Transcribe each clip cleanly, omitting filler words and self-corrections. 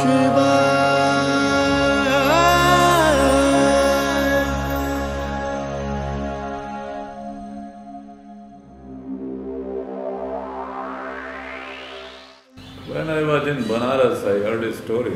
When I was in Banaras, I heard a story.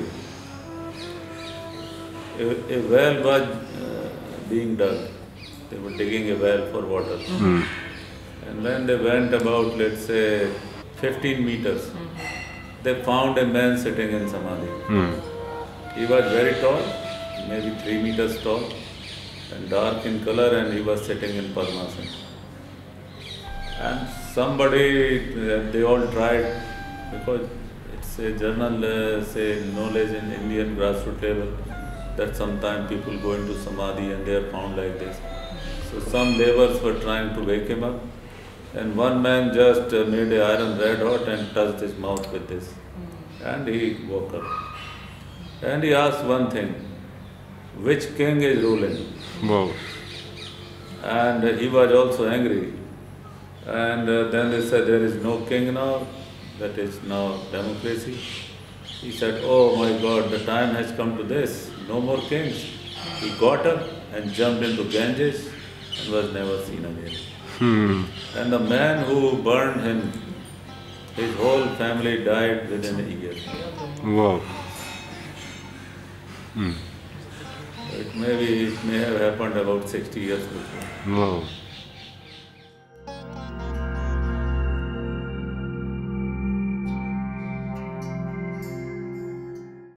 A well was being dug. They were digging a well for water. And when they went about, let's say, 15 meters, they found a man sitting in Samadhi. He was very tall, maybe 3 meters tall, and dark in color, and he was sitting in Padmasana. And somebody, they all tried, because it's a general, say, knowledge in Indian grassroots level, that sometimes people go into Samadhi and they are found like this. So some laborers were trying to wake him up, and one man just made a iron red hot and touched his mouth with this. And he woke up. And he asked one thing, which king is ruling? Wow. And he was also angry. And then they said, there is no king now, that is now democracy. He said, oh my God, the time has come to this, no more kings. He got up and jumped into Ganges and was never seen again. And the man who burned him, his whole family died within a year. Wow. It may have happened about 60 years before. Wow.